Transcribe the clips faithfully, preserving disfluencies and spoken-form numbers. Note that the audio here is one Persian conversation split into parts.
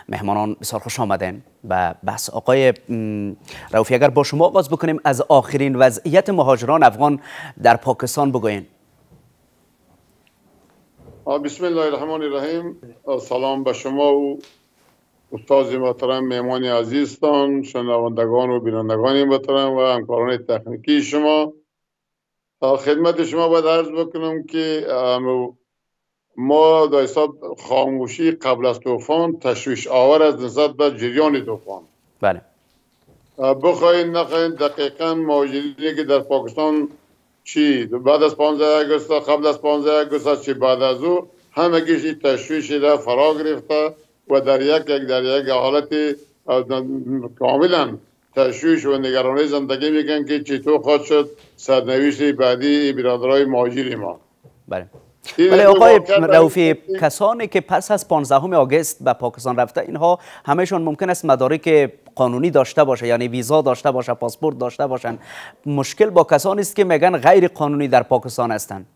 مهمانان بسیار خوش آمدین. و بحث آقای رؤوفی اگر با شما آغاز بکنیم، از آخرین وضعیت مهاجران افغان در پاکستان بگوین. بسم الله الرحمن الرحیم. سلام به شما و استاد محترم، مهمان عزیزتان، شنوندگان و بینندگان محترم و همکاران تکنیکی شما. خدمت شما باید عرض بکنم که ما در حساب خاموشی قبل از طوفان تشویش آور از نسبت به جریان طوفان. بله. بخواین نخواین دقیقا مهاجرینی که در پاکستان چی بعد از پانزده آگوست، قبل از پانزده آگوست، چی بعد از او، همگیش تشویش را فرا گرفته و در یک یک در یک حالت کاملا تشویش و نگرانی زندگی میگن که چطور خواهد شد سرنوشت بعدی برادرای مهاجری ما. بله. ولی آقای رؤوفی، کسانی که پس از پانزدهم آگوست به پاکستان رفته، اینها همهشون ممکن است مدارک قانونی داشته باشه، یعنی ویزا داشته باشه، پاسپورت داشته باشن. مشکل با کسانی است که میگن غیر قانونی در پاکستان هستند.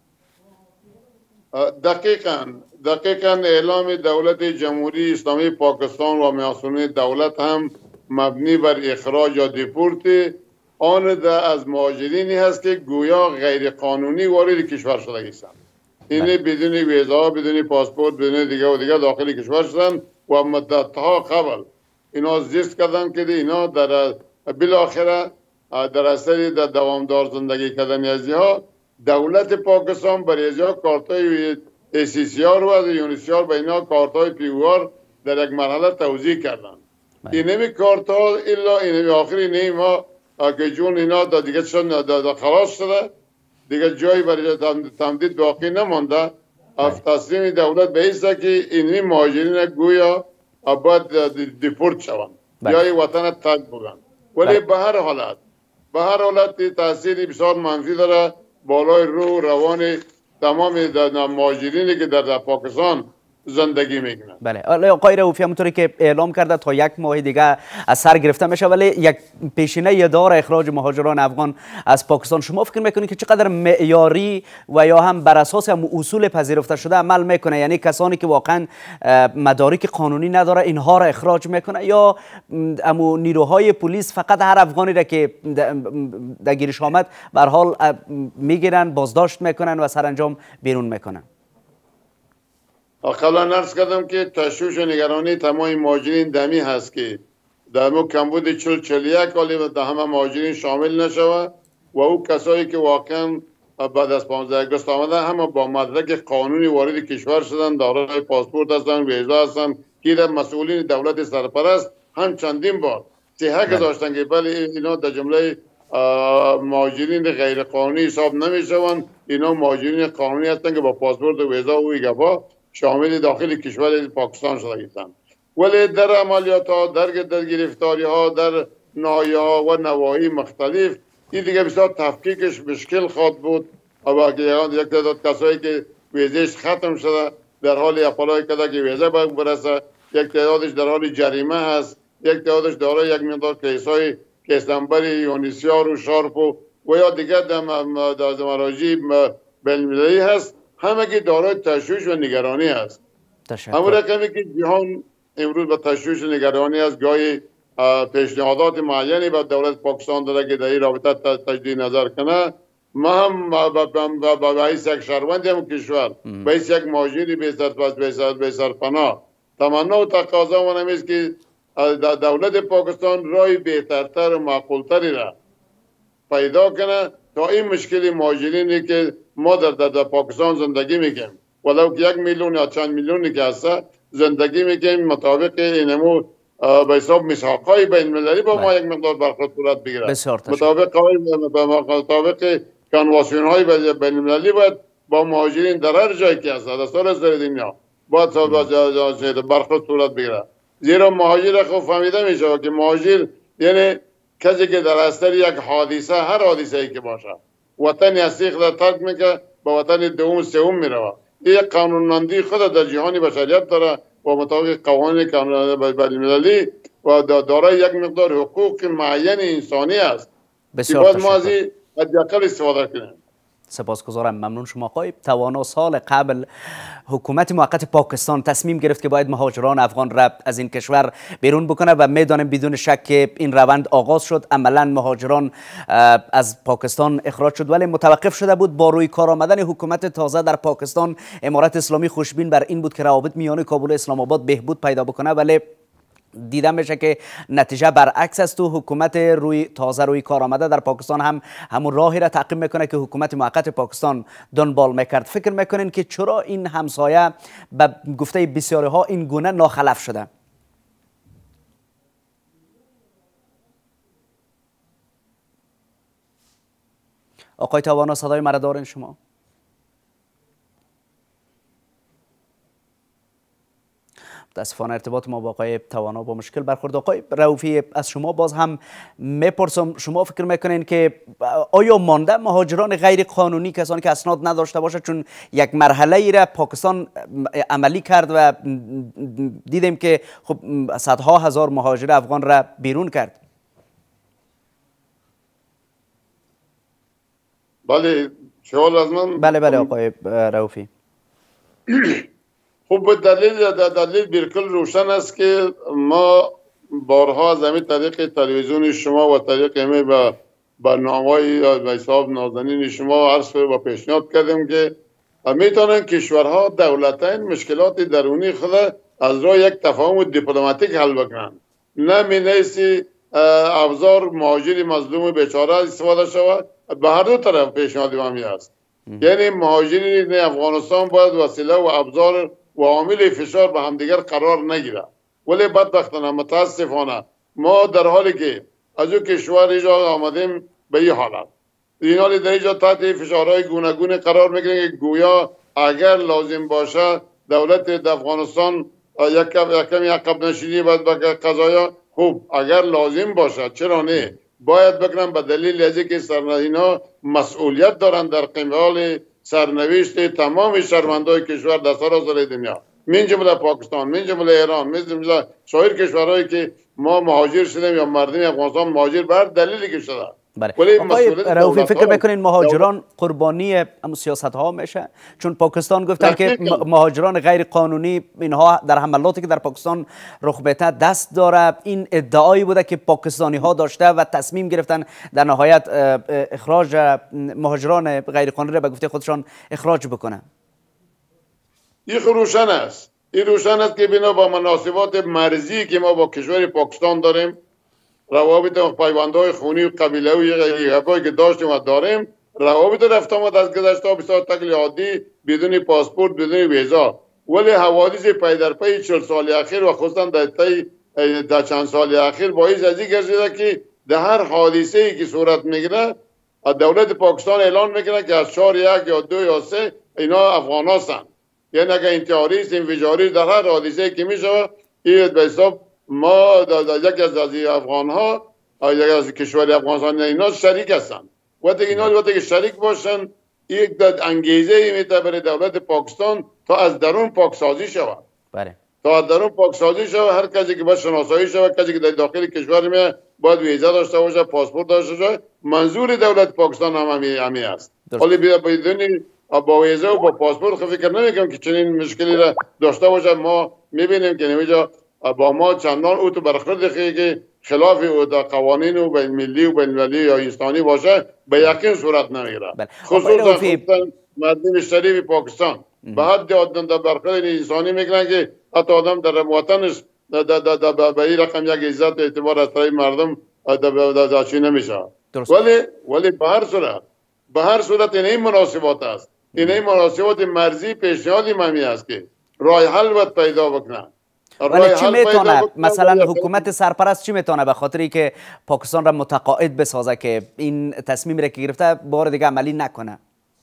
دقیقاً دقیقاً اعلام دولت جمهوری اسلامی پاکستان و مسئولین دولت هم مبنی بر اخراج یا دیپورت آن از مهاجرینی هست که گویا غیر قانونی وارد کشور شده هستند. اینه بدون ویزا، بدون پاسپورت، بدون دیگه و دیگه داخل کشور شدن و مدتها قبل اینا زیست کردن که اینا در بالاخره در اثر در دوامدار زندگی کردن ازیها دولت پاکستان برای ازیها کارتای سی سی آر و یونیسیار به اینا کارتای پی او آر در یک مرحله توزیع کردن. اینمی کارتا الا اینمی آخری نیما که جون اینا دا دیگه شد دا خلاص شده، دیگه جایی برای تمدید باقی نمانده. تصمیم دولت به ایسته که اینمی مهاجرین گویا باید دیپورت شوند یا وطن ترک بگن. ولی به هر حالت به هر حالت تاثیری بسیار منفی داره بالای رو روان تمام مهاجرینی که در پاکستان زندگی میکنن. بله. آقای رؤوفی همونطوری که اعلام کرده تا یک ماه دیگه از سر گرفته میشه، ولی یک پیشینه دار اخراج مهاجران افغان از پاکستان. شما فکر میکنید که چقدر معیاری و یا هم بر اساس هم اصول پذیرفته شده عمل میکنه؟ یعنی کسانی که واقعا مدارک قانونی نداره اینها را اخراج میکنه، یا امو نیروهای پلیس فقط هر افغانی را که در گیرش آمد به هر حال میگیرن، بازداشت میکنن و سرانجام بیرون میکنن؟ قبلا عرض کردم که تشویش و نگرانی تمام مهاجرین دمی هست که در مو کمبود چل چل یک سالی و در همه مهاجرین شامل نشوه و او کسایی که واقعا بعد از پانزده آگوست آمده همه با مدرک قانونی وارد کشور شدن، دارای پاسپورت هستن، ویزا هستن، که در مسئولین دولت سرپرست هم چندین بار صحه گذاشتن که بله اینا در جمله مهاجرین غیر قانونی حساب نمیشوند، اینا مهاجرین قانونی هستن که با پاسپورت و ویزا و ایگفا شامل داخل کشور پاکستان شده هستند. ولی در عملیات ها، در در گرفتاری ها، در ناحیه ها و نواحی مختلف این دیگه بسیار تفکیکش مشکل خواهد بود. و یک تعداد کسایی که ویزاش ختم شده در حال اپلای کرده که ویزا باید برسه، یک تعدادش در حال جریمه هست، یک تعدادش دارای یک مقدار کیسای کیس نمبر یونیسیار و شارپ و یا دیگه در مراجع بین‌المللی هست. همه که دارای تشویش و نگرانی است. همون رقمی که جهان امروز به تشویش و نگرانی است، گاهی پیشنهادات معینی به دولت پاکستان داره که در این رابطه تجدید نظر کنه. ما هم به حیث یک شهروند هم کشور، به حیث یک مهاجری بی سرپناه تمنا و تقاضا من است که دولت پاکستان راه بهترتر و معقولتری را پیدا کنه تا این مشکل مهاجرینی که ما در, در پاکستان زندگی میکنیم، ولو که یک میلیون یا چند میلیونی که هست زندگی میکنیم، مطابق اینمو به حساب میثاق‌های بین‌المللی با ما یک مقدار برخورد صورت بگیره، مطابق مطابق کنوانسیون‌های بین‌المللی باید با مهاجرین در هر جایی که هست در سراسر دنیا باید برخورد صورت بگیره. زیرا مهاجر خوب فهمیده میشه که مهاجر یعنی کسی که در اثر یک حادثه، هر حادثه ای که باشه، وطن اصلی خود ترک میکنه به وطن دوم سوم میروه. این قانونمندی خود در جهان بشریت داره و مطابق قوانین بین‌المللی و دارای یک مقدار حقوق معین انسانی است که باید ما از این حداقل استفاده کنیم. سپاسگزارم، ممنون شما. آقای توانا، سال قبل حکومت موقت پاکستان تصمیم گرفت که باید مهاجران افغان را از این کشور بیرون بکنه و میدانیم بدون شک که این روند آغاز شد. عملا مهاجران از پاکستان اخراج شد، ولی متوقف شده بود. با روی کار آمدن حکومت تازه در پاکستان، امارت اسلامی خوشبین بر این بود که روابط میان کابل و اسلام آباد بهبود پیدا بکنه، ولی دیده میشه که نتیجه برعکس است. تو حکومت روی تازه روی کار آمده در پاکستان هم همون راهی را تعقیب میکنه که حکومت موقت پاکستان دنبال میکرد. فکر میکنین که چرا این همسایه به گفته بسیاری ها این گونه ناخلف شده؟ آقای توانا، صدای مرا دارین شما؟ متاسفانه ارتباط ما با آقای توانا با مشکل برخورد. آقای رؤوفی، از شما باز هم میپرسم، شما فکر میکنین که آیا مانده مهاجران غیر قانونی، کسانی که اسناد نداشته باشه، چون یک مرحله ای را پاکستان عملی کرد و دیدیم که خب صدها هزار مهاجر افغان را بیرون کرد؟ بله، سوال از من. بله بله آقای رؤوفی. خب دلیل دلیل بالکل روشن است که ما بارها از همین طریق تلویزیون شما و طریق همین به برنامه‌های به حساب نازنین شما عرض و پیشنهاد کردیم که میتونن کشورها دولتین مشکلات درونی خود از راه یک تفاهم دیپلماتیک حل بکنن، نه مینیسی ابزار مهاجری مظلوم بیچاره استفاده شود. به هر دو طرف پیشنهاد ما است، یعنی مهاجرین افغانستان باید وسیله و ابزار و عامل فشار به همدیگر قرار نگیره. ولی بدبختانه متاسفانه ما در حالی که از او کشور اینجا آمدیم به این حالت، این حالی در اینجا تحت فشارهای گوناگون قرار میگیریم که گویا اگر لازم باشه دولت افغانستان یک کمی عقب نشینی باید به قضایا. خوب اگر لازم باشه چرا نه، باید بکنن، به دلیل از اینکه سرنشینا مسئولیت دارن در قبال سرنوشت تمام شهروندان کشور در سراسر دنیا، من جمله پاکستان، من جمله ایران، من جمله سایر کشورهایی که ما مهاجر شدیم یا مردم افغانستان مهاجر بر دلیلی که شده. بله. آقای رؤوفی، فکر میکنین مهاجران قربانی هم سیاست ها میشه؟ چون پاکستان گفتن که مهاجران غیر قانونی اینها در حملاتی که در پاکستان رخ بده دست داره. این ادعایی بوده که پاکستانی ها داشته و تصمیم گرفتن در نهایت اخراج مهاجران غیر قانونی را به گفته خودشان اخراج بکنن. این روشن است، این روشن است که بنا با مناسبات مرزی که ما با کشور پاکستان داریم، روابط پیوندهای خونی و قبیله‌ای یکایی که داشتیم و داریم، روابط رفت آمد از گذشته بسیار تکل عادی، بدون پاسپورت، بدون ویزا. ولی حوادث پی در پی چهل سال اخیر و خصوصا در طی در چند سال اخیر باعث از این گردیده که در هر حادثه‌ای که صورت میگیره دولت پاکستان اعلان میکنه که از شهر یک یا دو یا سه اینا افغان هستند. یعنی اگر انتحاری است، انفجاری در هر حادثه‌ای که میشه، این به حساب ما یکی از از افغان ها یکی از کشور افغانستان اینا شریک هستند. وقتی اینا وقتی که شریک باشن، یک انگیزه ای میته برای دولت پاکستان تا از درون پاکسازی شود. بله. تا از درون پاکسازی شود. هر کسی که باید شناسایی شود، کسی که در داخل کشور می باید ویزا داشته باشه، پاسپورت داشته باشه. منظور دولت پاکستان هم همی, همی است. ولی بدون با ویزا و با پاسپورت فکر نمیکنم که چنین مشکلی را داشته باشه. ما میبینیم که نمیجا با ما چندان او تو برخورد دخیه که خلاف قوانین و بین ملی و بین المللی یا انسانی باشه به یقین صورت نمیگیره. خصوصا مردم شریف پاکستان به حد در برخورد انسانی میکنن که حتی آدم در وطنش به این رقم یک عزت و اعتبار از طرف مردم داشته نمیشه. ولی ولی به هر صورت به هر صورت این این مناسبات است، این این مناسبات مرزی پیشنهادی ممی است که راه حل باید پیدا بکنه. ولی چی میتونه مثلا حکومت سرپرست چی میتونه به خاطری که پاکستان را متقاعد بسازه که این تصمیم را که گرفته بار دیگه عملی نکنه؟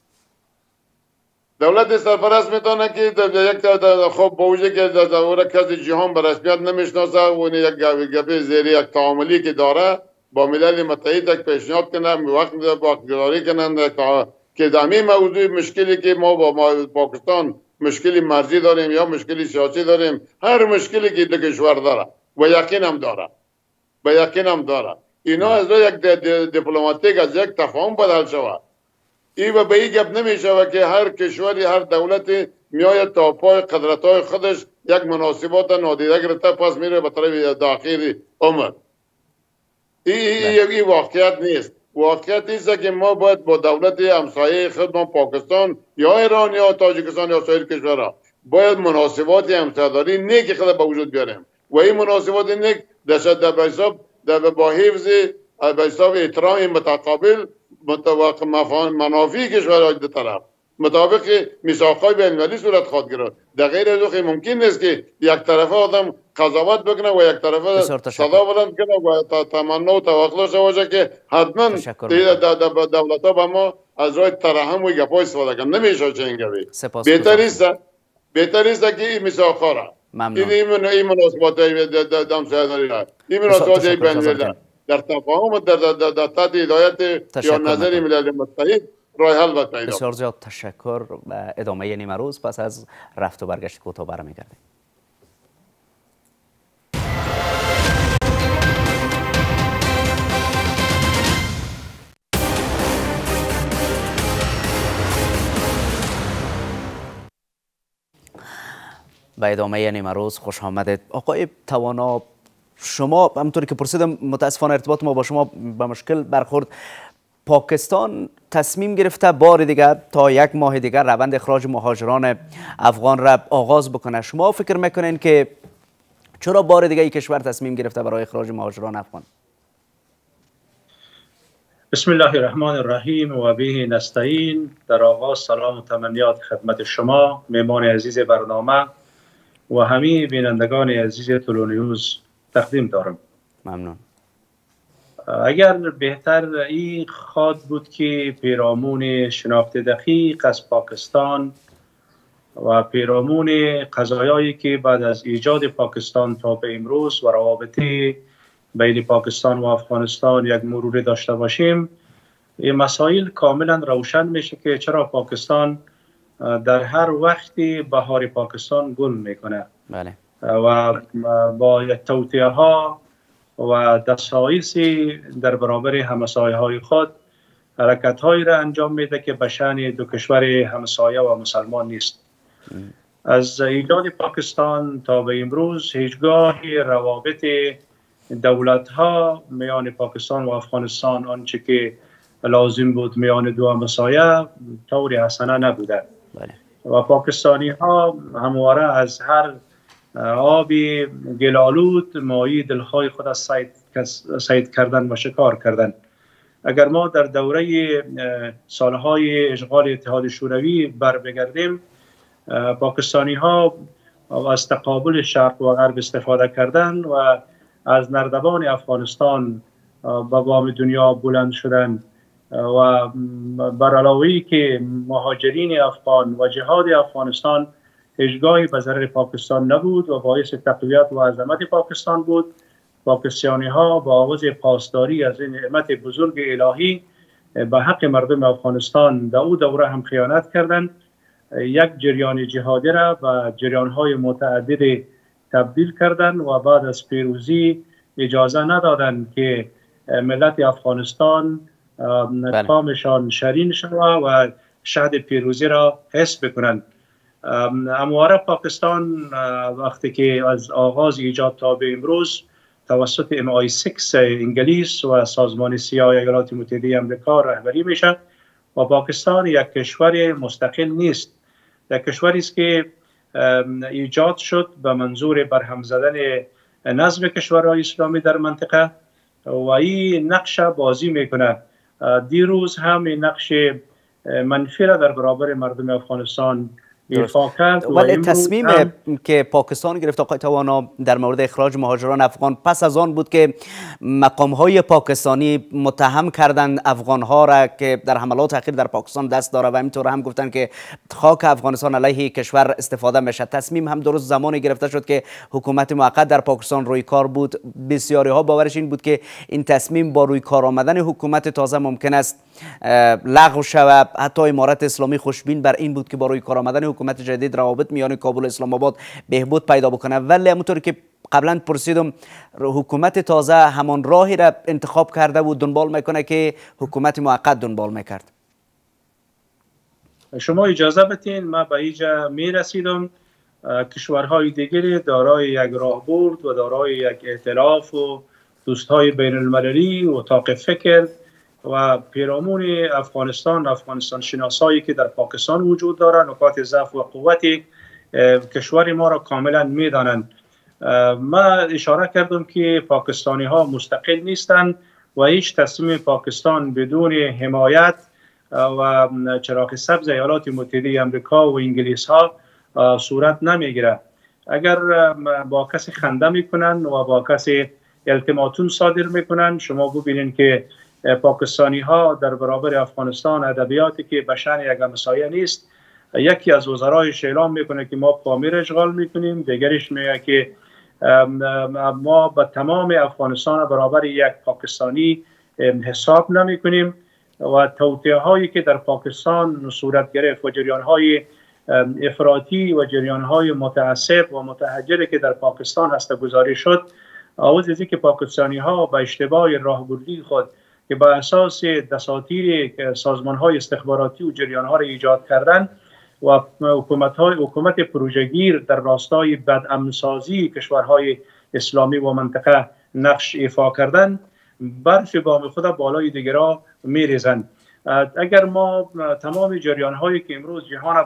دولت سرپرست میتونه که یک خب با وجه که در کسی جهان به رسمیت نمیشناسه و یک گپی زیری یک تعاملی که داره با ملل متحد یک پیشنهاد کنن، وقت باقیداری کنن که در این موضوع مشکلی که ما با پاکستان مشکلی مرزی داریم یا مشکلی سیاسی داریم، هر مشکلی که دو کشور داره و یقین هم داره و یقین هم داره اینا از یک دیپلماتیک از یک تفاهم بدل شود. این و به این گپ نمیشه که هر کشوری هر دولتی میآید تا پای قدرت های خودش یک مناسبات نادیده گرفته پس میره به طرف داخل عمر. این این واقعیت نیست. واقعیت است که ما باید با دولت همسایه خودمان پاکستان یا ایران یا تاجیکستان یا سایر کشورها باید مناسبات همسایه‌داری نیک خود به وجود بیاریم و این مناسبات نیک در به حساب با حفظ به حساب احترام متقابل مطابق منافع کشورهای دو طرف مطابق میثاق‌های بین‌المللی صورت خواهد گرفت. در غیر از او ممکن نیست که یک طرفه آدم قضاوت بکنه و یک طرفه صدا بلند کنه و تمنا و توقع باشه که حتما دولت‌ها به ما از راه ترحم و گپ‌ها استفاده کنن. نمیشه چنین گپی. بهتر است بهتر است که این میثاق‌ها را این این مناسبات همسایه‌داری را این مناسبات بین‌المللی در تفاهم در در تحت هدایت یا نظر ملل متحد راه حل باید پیدا. بسیار زیاد تشکر. و ادامه نیم روز پس از رفت و برگشت کوتاه برمیگردیم. به ادامه نیم روز خوش آمدید. آقای توانا، شما همونطوری که پرسیدم متاسفانه ارتباط ما با شما به مشکل برخورد. پاکستان تصمیم گرفته بار دیگر تا یک ماه دیگر روند اخراج مهاجران افغان را آغاز بکنه. شما فکر میکنین که چرا بار دیگر این کشور تصمیم گرفته برای اخراج مهاجران افغان؟ بسم الله الرحمن الرحیم و به نستعین. در آغاز سلام و تمنیات خدمت شما مهمان عزیز برنامه و همه بینندگان عزیز تلونیوز تقدیم دارم. ممنون. اگر بهتر این خواد بود که پیرامون شناخت دقیق از پاکستان و پیرامون قضایایی که بعد از ایجاد پاکستان تا به امروز و روابط بین پاکستان و افغانستان یک مرور داشته باشیم، این مسائل کاملا روشن میشه که چرا پاکستان در هر وقتی بهار پاکستان گل میکنه. بله. و با یک توطئه ها و دسایسی در برابر همسایه های خود حرکت هایی را انجام میده که به شأن دو کشور همسایه و مسلمان نیست. ام. از ایجاد پاکستان تا به امروز هیچگاه روابط دولت ها میان پاکستان و افغانستان آنچه که لازم بود میان دو همسایه طور حسنه نبوده. بله. و پاکستانی ها همواره از هر آبی گلالود مایی دلهای خود از سید کردن و شکار کردن. اگر ما در دوره سالهای اشغال اتحاد شوروی بر بگردیم، پاکستانی ها از تقابل شرق و غرب استفاده کردن و از نردبان افغانستان به بام دنیا بلند شدن و بر علاوه که مهاجرین افغان و جهاد افغانستان هیچگاهی به ضرر پاکستان نبود و باعث تقویت و عظمت پاکستان بود. پاکستانی ها با آغاز پاسداری از این نعمت بزرگ الهی به حق مردم افغانستان در او دوره هم خیانت کردند. یک جریان جهادی را به جریان های متعدد تبدیل کردند و بعد از پیروزی اجازه ندادند که ملت افغانستان کامشان شرین شود و شهد پیروزی را حس بکنند. امواره پاکستان وقتی که از آغاز ایجاد تا به امروز توسط ام آی شش انگلیس و سازمان سیاه ایالات متحده آمریکا رهبری میشه و پاکستان یک کشور مستقل نیست. یک کشوری است که ایجاد شد به منظور برهم زدن نظم کشورهای اسلامی در منطقه و این نقش بازی میکنه. دیروز هم این نقش منفی را در برابر مردم افغانستان ولی تصمیم که پاکستان گرفت آقای توانا در مورد اخراج مهاجران افغان پس از آن بود که مقام های پاکستانی متهم کردند افغان ها را که در حملات اخیر در پاکستان دست داره و همینطور هم گفتن که خاک افغانستان علیه کشور استفاده میشه. تصمیم هم درست زمانی گرفته شد که حکومت موقت در پاکستان روی کار بود. بسیاری ها باورش این بود که این تصمیم با روی کار آمدن حکومت تازه ممکن است لغو شود. حتی امارت اسلامی خوشبین بر این بود که با روی کار آمدن حکومت جدید روابط میان کابل و اسلام آباد بهبود پیدا بکنه. ولی همونطور که قبلا پرسیدم حکومت تازه همان راهی را انتخاب کرده و دنبال میکنه که حکومت موقت دنبال میکرد. شما اجازه بدین ما به اینجا می رسیدم کشورهای دیگری دارای یک راهبرد و دارای یک ائتلاف و دوستهای بین المللی و اتاق فکر و پیرامون افغانستان افغانستان شناسایی که در پاکستان وجود دارند، نکات ضعف و قوتی کشور ما را کاملا میدانند. ما اشاره کردم که پاکستانی ها مستقل نیستند و هیچ تصمیم پاکستان بدون حمایت و چراغ سبز ایالات متحده آمریکا و انگلیس ها صورت نمیگیره. اگر با کسی خنده میکنن و با کسی التماتون صادر میکنن، شما ببینید که پاکستانی ها در برابر افغانستان ادبیاتی که به شأن یک همسایه نیست، یکی از وزرایش اعلام میکنه که ما پامیر اشغال میکنیم، دیگرش میگه که ما به تمام افغانستان برابر یک پاکستانی حساب نمیکنیم و توطئه هایی که در پاکستان صورت گرفت و جریان های افراطی و جریان های متعصب و متحجری که در پاکستان هست گزارش شد، آوز از که پاکستانی ها به اشتباه راهبردی خود که با اساس دساتیر سازمان های استخباراتی و جریان ها را ایجاد کردن و حکومت های حکومت پروژه‌گیر در راستای بدامن‌سازی کشورهای اسلامی و منطقه نقش ایفا کردن، برف بام خود بالای دیگرها میریزند. اگر ما تمام جریان هایی که امروز جهان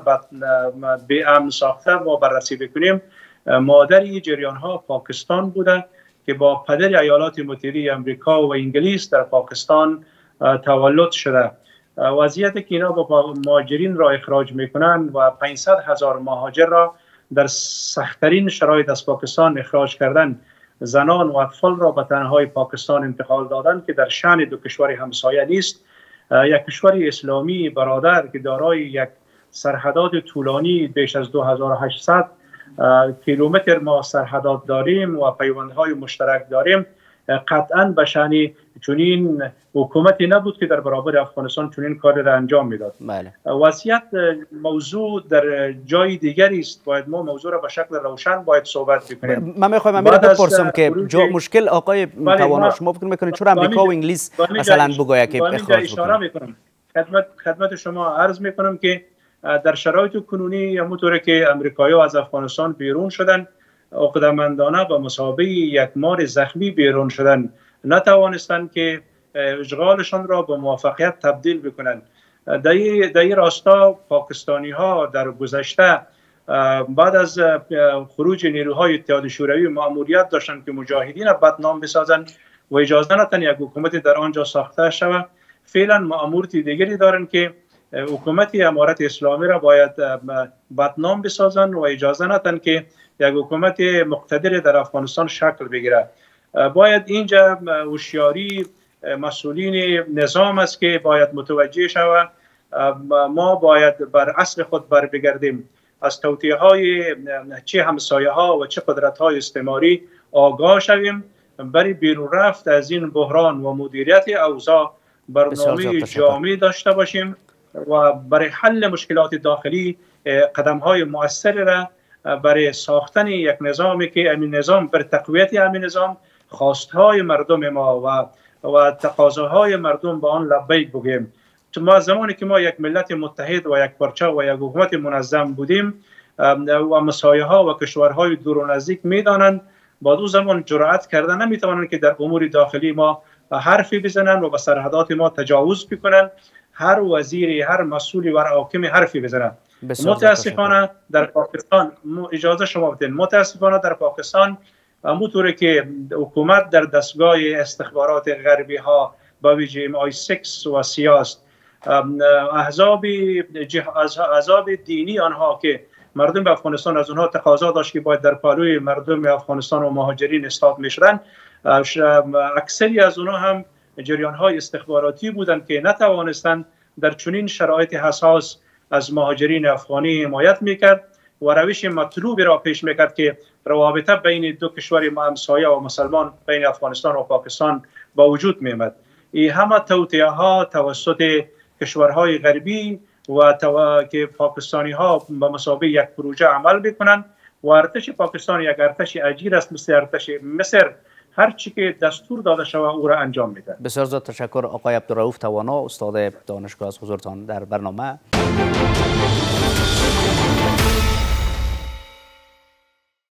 به امن ساخته و بررسی بکنیم، مادری جریان ها پاکستان بوده که با پدر ایالات متحده آمریکا و انگلیس در پاکستان تولد شده. وضعیتی که اینا با مهاجرین را اخراج میکنن و پانصد هزار مهاجر را در سخت‌ترین شرایط از پاکستان اخراج کردن، زنان و اطفال را به تنهای پاکستان انتقال دادن که در شأن دو کشور همسایه نیست. یک کشور اسلامی برادر که دارای یک سرحدات طولانی بیش از دو هزار و هشتصد کیلومتر ما سرحدات داریم و پیوندهای مشترک داریم، قطعاً به شأن چنین حکومتی نبود که در برابر افغانستان چنین کاری را انجام میداد. بله. وضعیت موضوع در جای دیگری است، باید ما موضوع را به شکل روشن باید صحبت بکنیم. من میخوایم امیر بپرسم که جو مشکل آقای توانا شما فکر میکنید چرا امریکا و انگلیس مثلا بگویا که اخراج بکنن؟ خدمت خدمت شما عرض میکنم که در شرایط کنونی همونطوری که امریکایی‌ها از افغانستان بیرون شدن، عقده‌مندانه به مثابه یک مار زخمی بیرون شدن، نتوانستند که اشغالشان را به موفقیت تبدیل بکنند. در این راستا پاکستانی ها در گذشته بعد از خروج نیروهای اتحاد شوروی مأموریت داشتند که مجاهدین را بدنام بسازند و اجازه ندادند یک حکومت در آنجا ساخته شود. فعلا مأموریت دیگری دارند که حکومت امارت اسلامی را باید بدنام بسازند و اجازه ندادند که یک حکومت مقتدر در افغانستان شکل بگیرد. باید اینجا هوشیاری مسئولین نظام است که باید متوجه شود. ما باید بر اصل خود بر بگردیم، از توطئه های چه همسایه ها و چه قدرت های استعماری آگاه شویم، برای بیرون رفت از این بحران و مدیریت اوضاع برنامه جامع داشته باشیم و برای حل مشکلات داخلی قدم های مؤثر را برای ساختن یک نظامی که امین نظام بر تقویت امین نظام خواستهای مردم ما و و تقاضاهای مردم به آن لبیک بگیم. ما زمانی که ما یک ملت متحد و یک پارچه و یک حکومت منظم بودیم و مسایه ها و کشورهای دور و نزدیک میدانند، با دو زمان جرأت کردن نمیتوانند که در امور داخلی ما حرفی بزنند و به سرحدات ما تجاوز بکنند. هر وزیری، هر مسئولی و حاکمی حرفی بزنند. متاسفانه در پاکستان، اجازه شما بدین، متاسفانه در پاکستان همونطوری که حکومت در دستگاه استخبارات غربی ها با ویژه ام آی شش و سیاست، احزاب احزاب دینی آنها که مردم افغانستان از اونها تقاضا داشت که باید در پالوی مردم افغانستان و مهاجرین اصلاح میشدن، اکثری از اونها هم جریان های استخباراتی بودند که نتوانستند در چنین شرایط حساس از مهاجرین افغانی حمایت میکرد و روش مطلوبی را پیش میکرد که روابط بین دو کشور همسایه و مسلمان بین افغانستان و پاکستان با وجود میآمد. این همه توطئه ها توسط کشورهای غربی و تو... که پاکستانی ها به مثابه یک پروژه عمل بکنند و ارتش پاکستان یک ارتش اجیر است، مثل ارتش مصر، هر چی که دستور داده شود او را انجام میده. بسیار زیاد تشکر آقای عبدالرؤوف توانا، استاد دانشگاه، از حضورتان در برنامه. است.